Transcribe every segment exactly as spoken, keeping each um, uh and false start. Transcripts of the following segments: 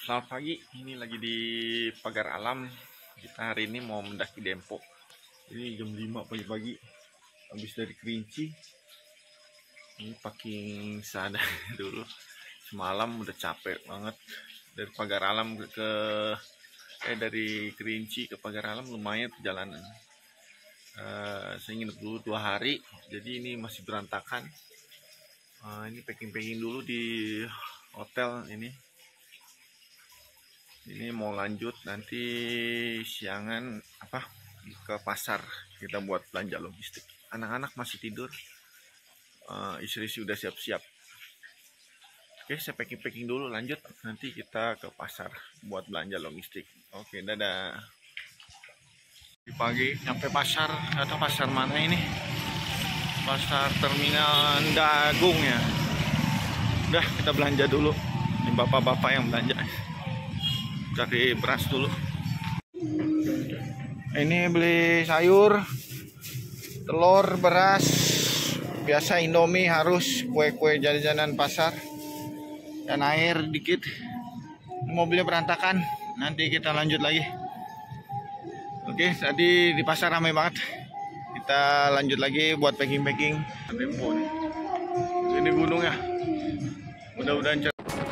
Selamat pagi, ini lagi di Pagar Alam. Kita hari ini mau mendaki Dempo. Ini jam lima pagi-pagi, habis dari Kerinci. Ini packing seadanya dulu. Semalam udah capek banget. Dari Pagar Alam ke eh dari Kerinci ke Pagar Alam lumayan perjalanan. Uh, saya nginep dulu dua hari, jadi ini masih berantakan. Uh, ini packing-packing dulu di hotel ini. Ini mau lanjut nanti siangan apa ke pasar, kita buat belanja logistik. Anak-anak masih tidur, uh, istri-istri udah siap-siap. Oke, saya packing-packing dulu, lanjut nanti kita ke pasar buat belanja logistik. Oke, dadah. Di pagi sampai pasar, atau pasar mana ini? Pasar Terminal Dagung ya. Udah, kita belanja dulu. Ini bapak-bapak yang belanja. Cari beras dulu. Ini beli sayur, telur, beras. Biasa Indomie harus, kue-kue jajanan pasar. Dan air dikit. Mobilnya berantakan. Nanti kita lanjut lagi. Oke, tadi di pasar ramai banget. Kita lanjut lagi buat packing-packing. Dempo nih. Ini gunung ya. Mudah-mudahan.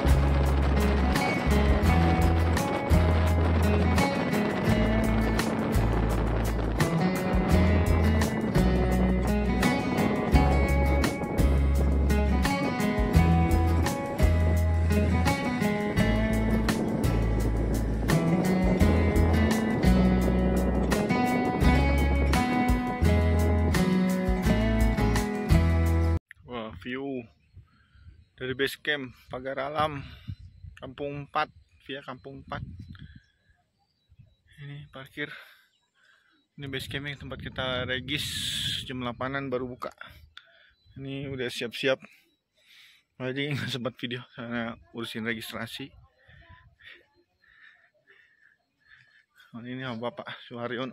View dari base camp Pagar Alam Kampung empat via Kampung empat. Ini parkir, ini base camp yang tempat kita regis. Jam delapanan baru buka. Ini udah siap-siap, jadi nggak sempat video karena urusin registrasi. Ini sama Bapak Suharyono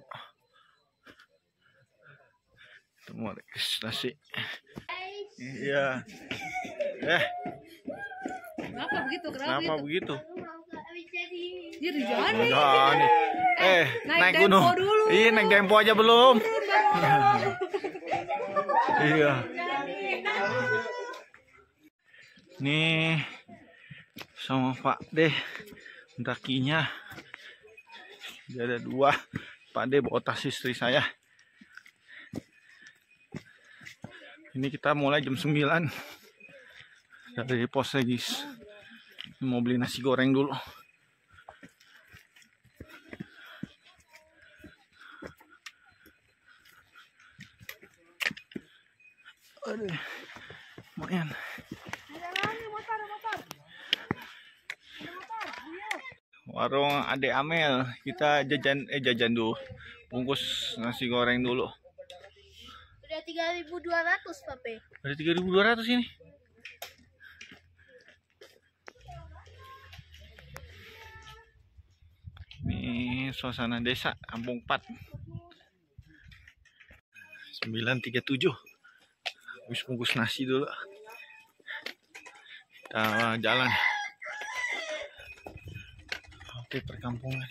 semua registrasi. Iya. Eh. Kenapa begitu? Kenapa, Kenapa begitu? Jadi jadi. Eh, naik, naik gunung. Dulu. Iya, naik Dempo aja belum. Iya. Nih sama Pak D mendakinya. Dia ada dua. Pak D bawa tas istri saya. Ini kita mulai jam sembilan dari pos regis. Mau beli nasi goreng dulu. Aduh, lumayan. Warung Ade Amel, kita jajan eh jajan dulu. Bungkus nasi goreng dulu. Udah tiga ribu dua ratus, Pape. Ada tiga ribu dua ratus ini. Ini suasana desa Kampung empat. sembilan tiga tujuh. Habis bungkus nasi dulu. Kita jalan. Oke, perkampungan.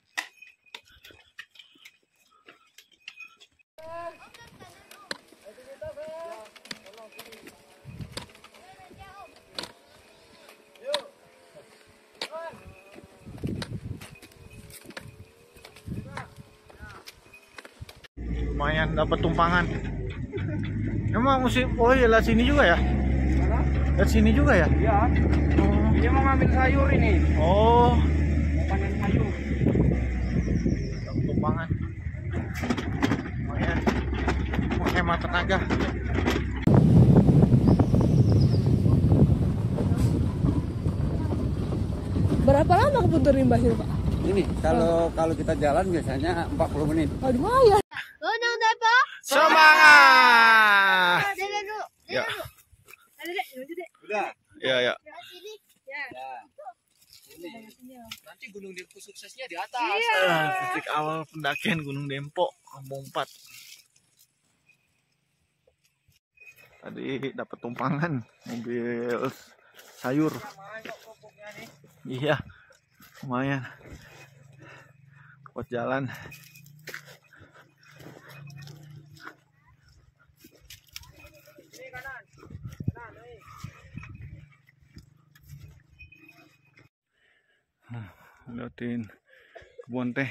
Lumayan dapat tumpangan. Emang mesti, oh iya, lihat sini juga ya? Lihat sini juga ya? Iya. Oh. Ini mau ngambil sayur ini. Oh. Mau panen sayur. Dapat tumpangan. Lumayan. Mau hemat tenaga. Berapa lama ke Puntur Rimba sih, Pak? Ini kalau kalau kita jalan biasanya empat puluh menit. Oh, lumayan. Gunung Dempo. Semangat. Dede dulu. Ya. Dede, dede. Udah. Ya, ya. Sini. Ya. Ini. Nanti Gunung Dempo suksesnya di atas. Iya. Ah, titik awal pendakian Gunung Dempo Kampung empat. Tadi dapat tumpangan mobil sayur. Iya. lumayan buat jalan. Nah, liatin kebun teh,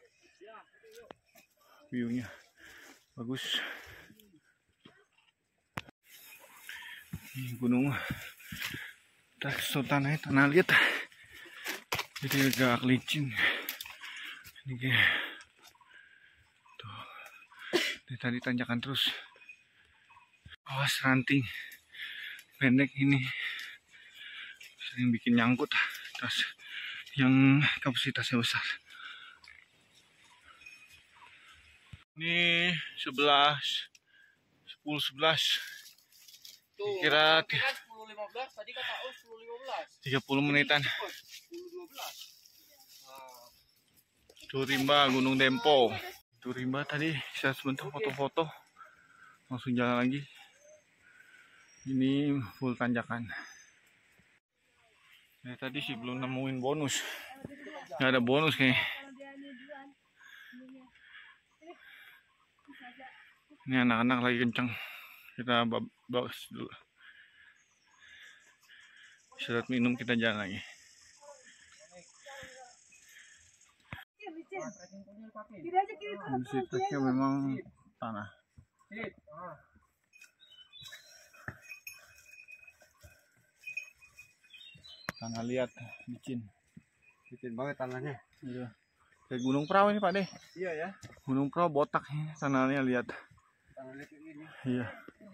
view-nya bagus. Ini gunung tak sultan tanah liat, jadi agak licin. Ini kayak tuh, dari tadi tanjakan terus. Awas ranting pendek ini sering bikin nyangkut, terus yang kapasitasnya besar. Ini sebelas, sepuluh, sebelas. Tuh, Kira kan sepuluh lima belas tadi kata oh sepuluh lima belas. tiga puluh menitan. sepuluh dua belas. Nah, Turimba, Gunung Dempo. Turimba tadi saya sebentar foto-foto, langsung jalan lagi. Ini full tanjakan. Dari tadi sih belum nemuin bonus. Nggak ada bonus kayaknya. Ini anak-anak lagi kencang. Kita bawa dulu. Istirahat minum, kita jalan lagi. Intensitasnya memang tanah. Tanah liat, licin. licin banget tanahnya. Iya. Kayak Gunung Prau ini Pak deh. Iya ya. Gunung Prau botak ini tanahnya, lihat. Tanahnya kayak gini. Iya.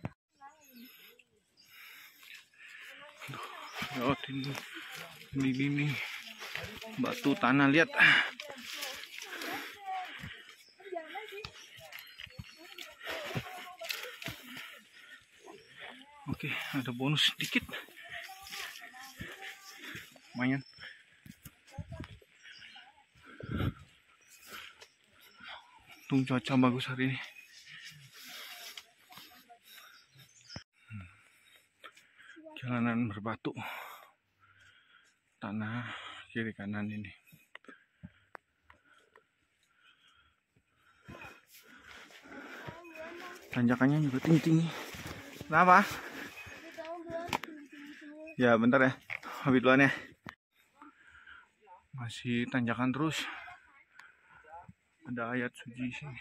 Oh, ini ini, ini batu tanah, lihat. Oke, ada bonus sedikit. Lumayan. Untung cuaca bagus hari ini. Jalanan berbatu, tanah kiri kanan ini. Tanjakannya juga tinggi-tinggi. Kenapa? Ya bentar ya, habis duluan ya. Masih tanjakan terus. Ada ayat suci sini.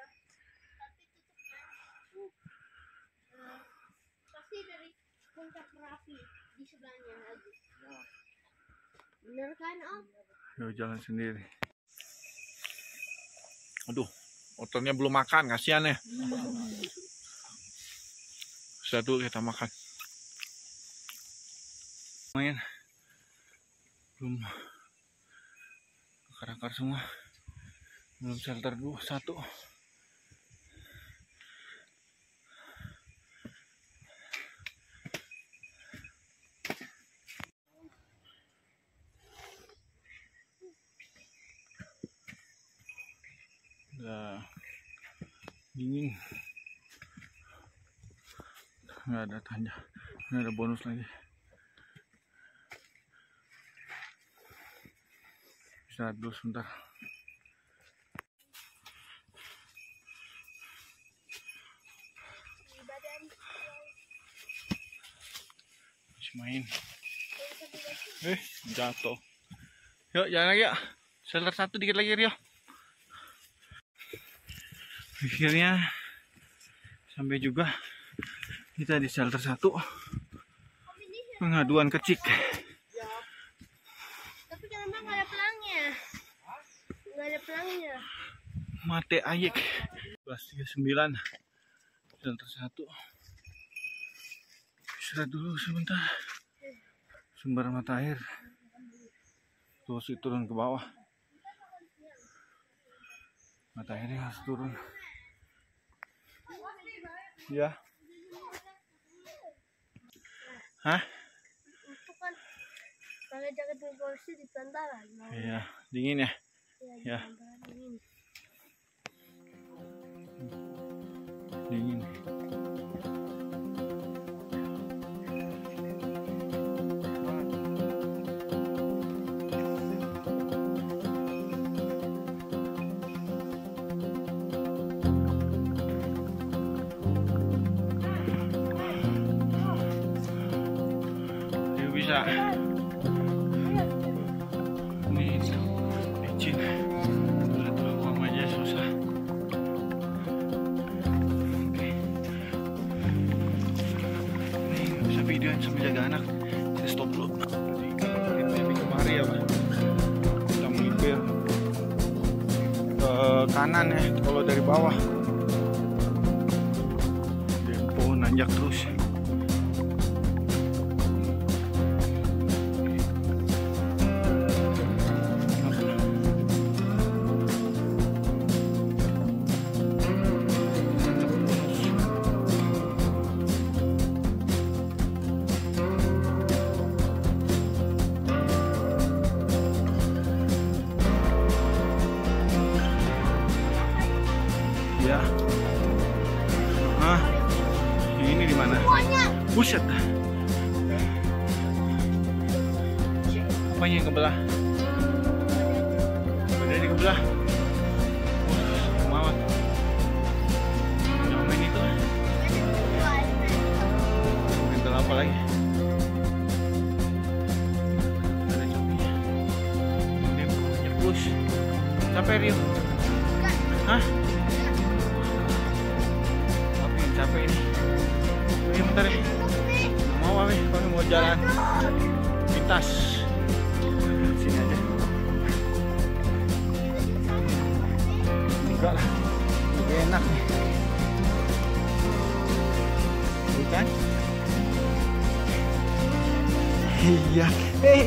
Pasti dari puncak Merapi di sebelahnya lagi. Bener kan Om? Yo, jalan sendiri. Aduh, motornya belum makan, kasihan ya. Satu kita makan. Lumayan. Belum akar-akar semua. Belum shelter dulu satu. Udah dingin, nggak ada tanda, nggak ada bonus lagi. Istirahat dulu sebentar. Masih main. Eh, jatuh. Yuk, jalan lagi ya. Shelter satu dikit lagi, Rio. Akhirnya sampai juga kita di shelter satu. Pengaduan ke Cik. Tapi kenapa nggak ada pelangnya? Nggak ada pelangnya. Mate Ayek sebelas tiga puluh sembilan, shelter satu. Istirahat dulu sebentar. Sumber mata air terus turun ke bawah. Mata airnya harus turun. Ya. Hah? Itu kan pakai jaket polisi di bantaran. Iya, dingin ya. Ya. Ya. Dingin. Ya. Ini licin. Tuh, mamanya susah. Oke. Nih, nggak bisa videoin sambil jaga anak. Saya stop dulu. Ini kemari ya, Pak. Kita melipir ke kanan ya, kalau dari bawah. Dan pohon nanjak terus. Ya. Ah. Ini di mana? Buset. Apanya yang kebelah? Udah di kebelah. Mawat. Jangan main itu. Mental apa lagi? Ada copinya. Ini punya push. Capek Rio? Hah? Capek ini. Ini bentar ya. Mau apa nih? Kami mau jalan pintas. Sini aja. Enggak lah. Lebih enak nih. Bukan? Iya. Eh.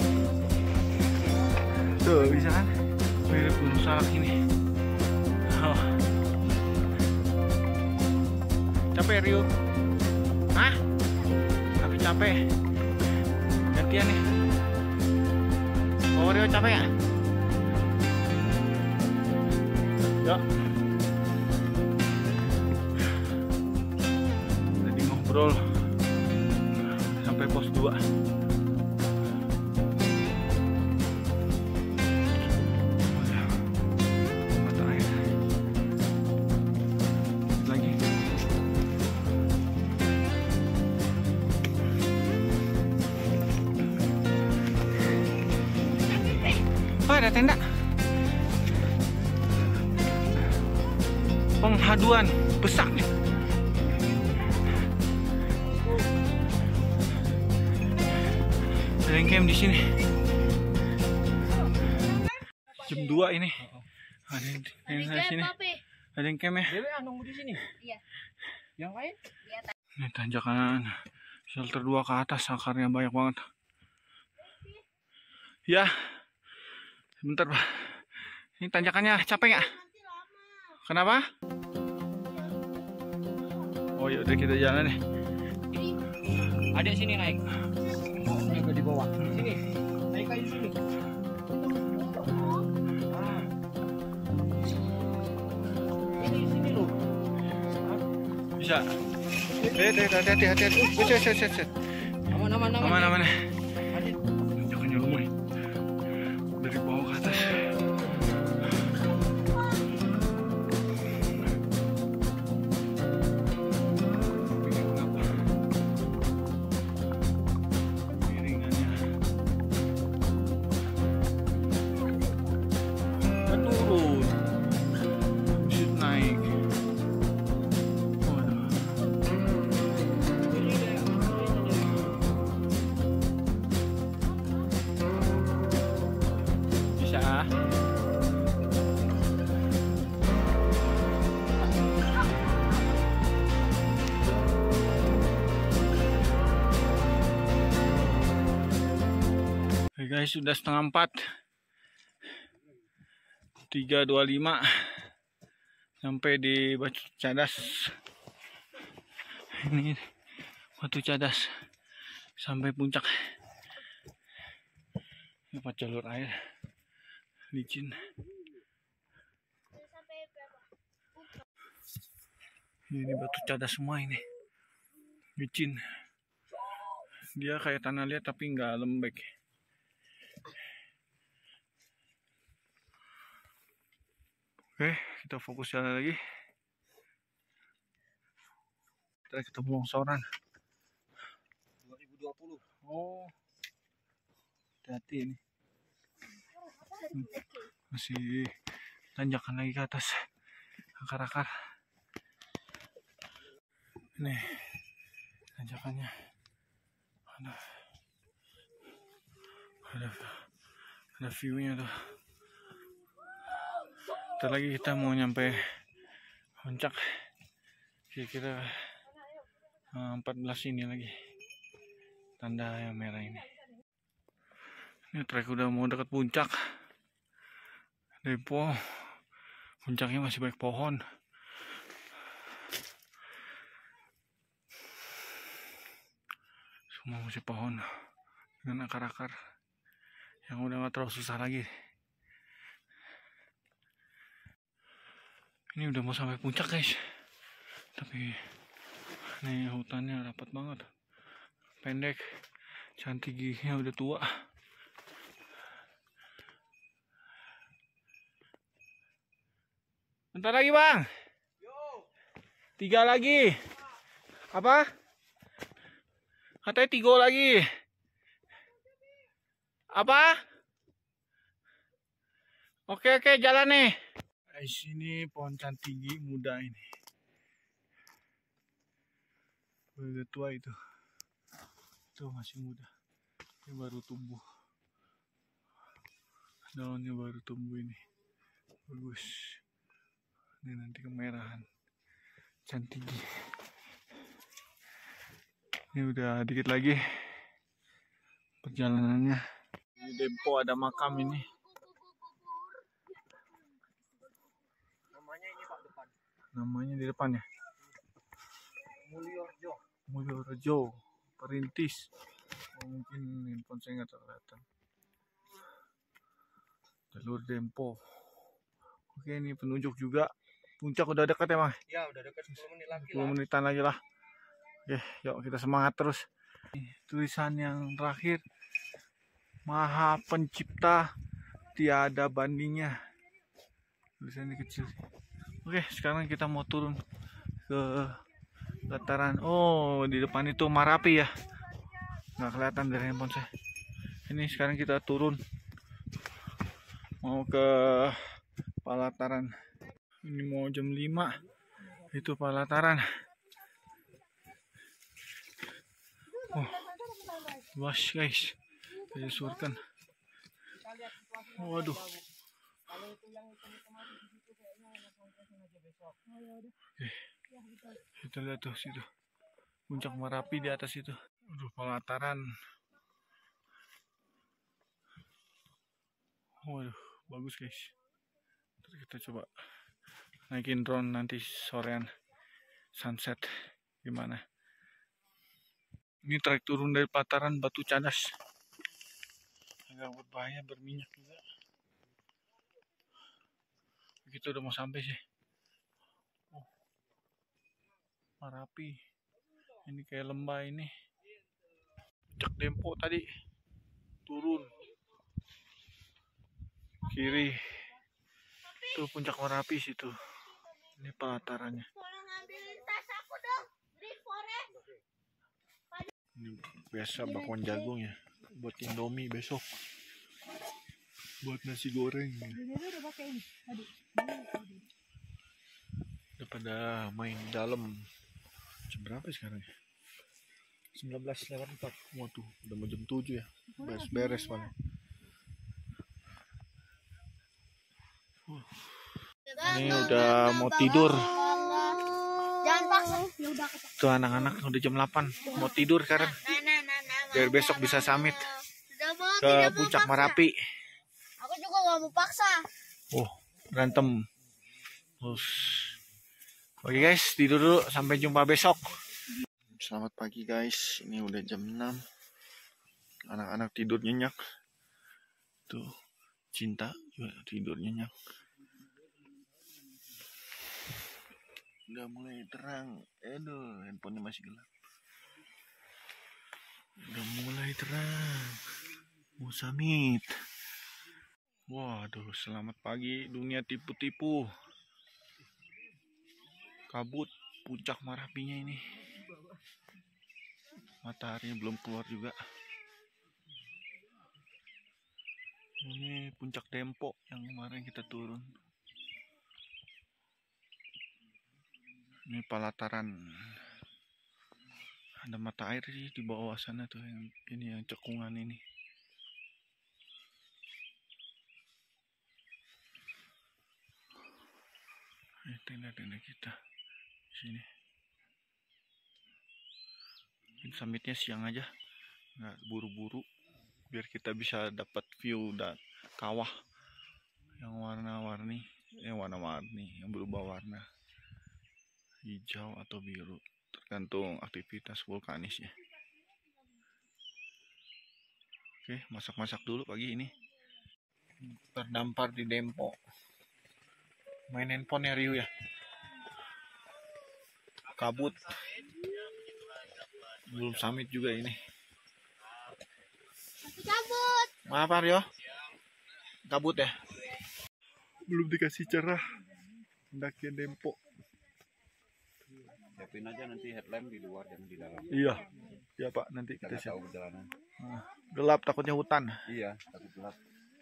Tuh bisa kan? Mirip gunung salak ini. Oh. Capek Rio? Hah? Tapi capek. Gantian nih. Oh Rio capek ya? Ya. Tadi ngobrol sampai pos dua. Oh, ada tenda penghaduan besar nih. Ada yang camp di sini. Jam dua ini. Ada yang, yang di sini. Ada yang camp ya. Dewe nunggu di sini. Iya. Yang lain? Ini tanjakan shelter dua ke atas, akarnya banyak banget. Ya. Bentar, Pak. Ini tanjakannya capek nggak? Kenapa? Oh ya udah kita jalan nih. Ada sini naik. Juga di bawah. Sini. Naik aja sini. Ah. Ini sini loh. Bisa. Hati hati hati hati hati. Set set set set. Aman aman aman. Aman aman. Ada. Tanjakannya lumayan. Dari bawah ke atas. Oke guys, sudah setengah empat. tiga dua lima sampai di Batu Cadas. Ini Batu Cadas sampai puncak. Dapat jalur air licin. Ini Batu Cadas semua ini. Licin. Dia kayak tanah liat tapi nggak lembek. Oke, kita fokus jalan lagi. Kita ketemu longsoran. dua ribu dua puluh. Oh, Hati-hati ini. Hmm, masih tanjakan lagi ke atas. Akar-akar. Ini tanjakannya. Ada, ada, ada view-nya tuh. Ntar lagi kita mau nyampe puncak. Kira-kira empat belas ini lagi. Tanda yang merah ini. Ini trek udah mau dekat puncak. Depo. Puncaknya masih banyak pohon. Semua masih pohon dengan akar-akar yang udah gak terlalu susah lagi. Ini udah mau sampai puncak guys, tapi nih hutannya rapat banget, pendek, cantik giginya udah tua. Bentar lagi bang, tiga lagi, apa? Katanya tiga lagi, apa? Oke oke jalan nih. Di sini pohon cantigi muda ini. Udah tua itu. Itu masih muda. Ini baru tumbuh. Daunnya baru tumbuh ini. Bagus. Ini nanti kemerahan. Cantigi. Ini udah dikit lagi perjalanannya. Di depo ada makam ini. Namanya di depan ya. Mulyorejo. Mulyorejo, Perintis. Oh, mungkin handphone saya nggak terlihat. Jalur Dempo. Oke, ini penunjuk juga. Puncak udah dekat ya, Bang? Ya, udah dekat sepuluh menit lagi sepuluh menitan lagi lah. Oke, yuk kita semangat terus. Tulisan yang terakhir. Maha Pencipta, tiada bandingnya. Tulisannya kecil. Oke, sekarang kita mau turun ke dataran. Oh, di depan itu Marapi ya. Nggak kelihatan dari handphone saya. Ini sekarang kita turun. Mau ke Palataran. Ini mau jam lima. Itu Palataran. Oh, luas guys. Saya surkan. Waduh. Oke, kita lihat tuh situ puncak Marapi di atas itu. Aduh, Palataran. Waduh, bagus guys. Terus kita coba naikin drone nanti sorean sunset gimana. Ini trek turun dari Palataran Batu Cadas. Agak berbahaya, berminyak juga. Kita udah mau sampai sih. Oh, Marapi. Ini kayak lembah ini. Puncak Dempo tadi. Turun. Kiri. Tuh puncak Marapi situ. Ini pelatarannya. Ini biasa bakwan jagung ya. Buat Indomie besok. Buat nasi goreng. Ya. Udah pada main dalam. Jam berapa sekarang ya? sembilan belas lewat empat. Mau tuh, udah mau jam tujuh ya. Beres-beres paling. Uh. Ini udah mau tidur. Jangan paksa. Tuh anak-anak udah jam delapan. Mau tidur sekarang. Biar besok bisa summit ke puncak Marapi. Aku juga gak mau paksa. Oh, berantem. Terus. Oke guys, tidur dulu. Sampai jumpa besok. Selamat pagi guys. Ini udah jam enam. Anak-anak tidur nyenyak. Tuh, Cinta juga tidur nyenyak. Udah mulai terang. Aduh, handphonenya masih gelap. Udah mulai terang. Mau summit. Waduh, selamat pagi dunia tipu-tipu. Kabut puncak Marapinya ini. Mataharinya belum keluar juga. Ini puncak Dempo yang kemarin kita turun. Ini pelataran. Ada mata air sih di bawah sana tuh, yang ini yang cekungan ini. Ini tenda-tenda kita di sini. Ini summitnya siang aja, nggak buru-buru, biar kita bisa dapat view dan kawah yang warna-warni, yang warna-warni, yang berubah warna hijau atau biru, tergantung aktivitas vulkanisnya. Oke, masak-masak dulu pagi ini. Terdampar di Dempo. Main handphone ya Ryu ya. Kabut. Belum summit juga ini. Cabut. Maaf Aryo. Kabut ya. Belum dikasih cerah. Pendakian Dempo. Siapin aja nanti headlamp di luar, jangan di dalam. Iya. Ya Pak, nanti kita Kita siap. tahu perjalanan. Nah, gelap takutnya hutan. Iya, takut gelap.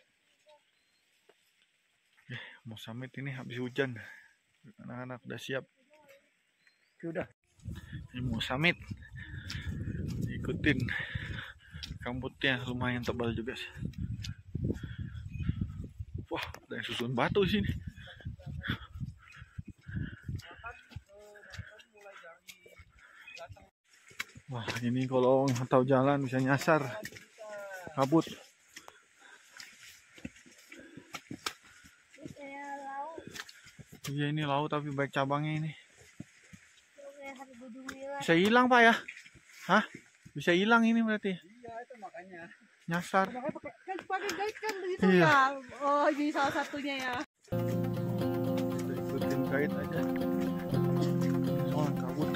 Mau summit ini habis hujan. Anak-anak udah siap. Sudah. Ini mau summit. Ikutin. Rambutnya lumayan tebal juga sih. Wah, ada yang susun batu sini. Wah, ini kalau nggak tahu jalan bisa nyasar. Kabut. Kayak laut. Iya, ini laut tapi baik cabangnya ini. Kayak hari Budung Nila. Bisa hilang Pak ya? Hah? Bisa hilang ini berarti? Iya, itu makanya. Nyasar. Makanya pakai kan pakai guide kan begitu Iya. ya. Oh, jadi salah satunya ya. Kita ikutin guide aja. Soal kabut.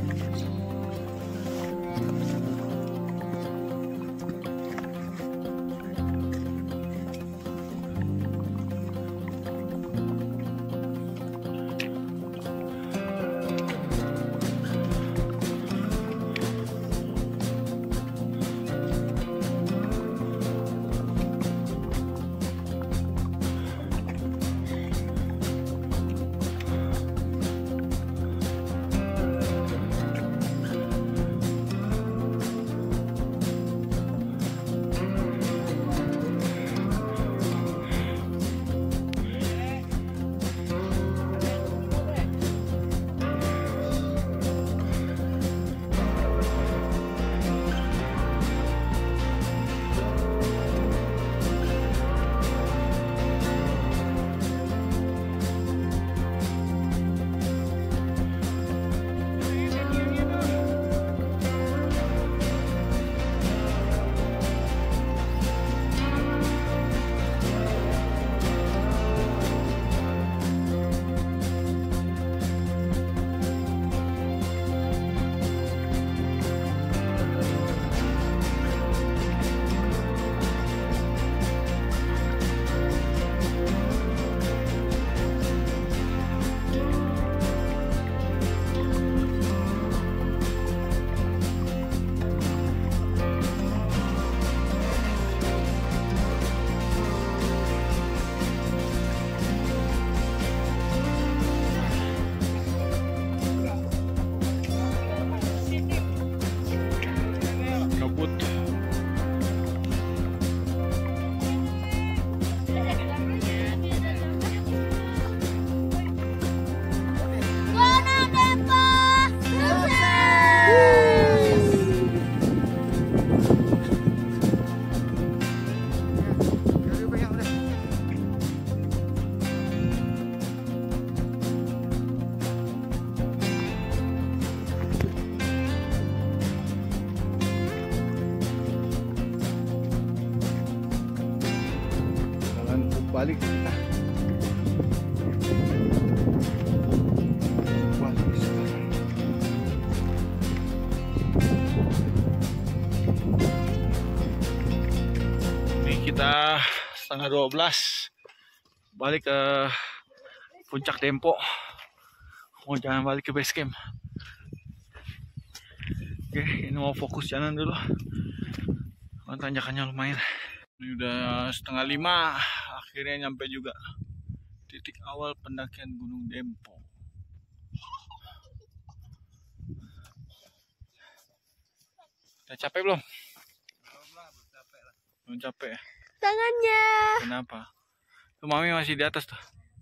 balik kita. Balik sekarang. Ini kita setengah dua belas balik ke puncak Dempo. Mau jalan balik ke base camp. Oke, ini mau fokus jalan dulu. Tanjakannya lumayan. Ini udah setengah lima, akhirnya nyampe juga titik awal pendakian Gunung Dempo. Udah capek belum? Belum capek ya? Tangannya. Kenapa? Tuh Mami masih di atas tuh.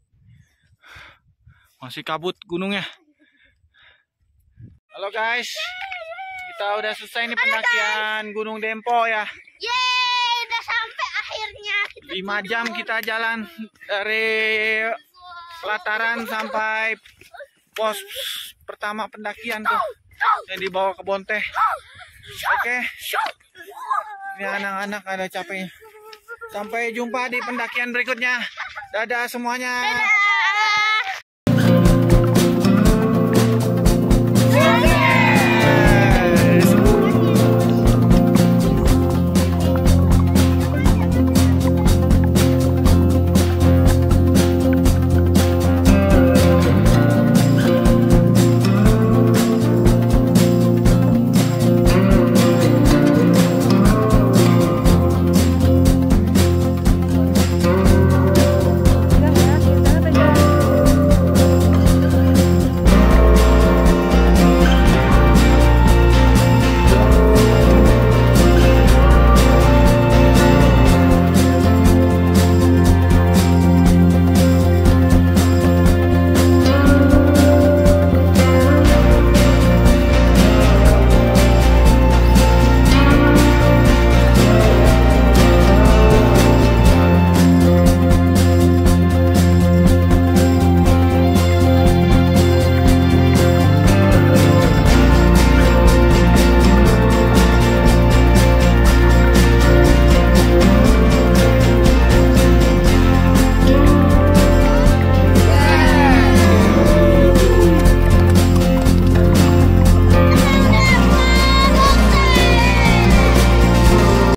Masih kabut gunungnya. Halo guys, kita udah selesai nih pendakian Gunung Dempo ya. Yeay, udah sampai akhirnya. lima jam kita jalan dari pelataran sampai pos pertama pendakian tuh yang dibawa ke Bonteh. Oke, ini anak-anak ada capeknya. Sampai jumpa di pendakian berikutnya. Dadah semuanya.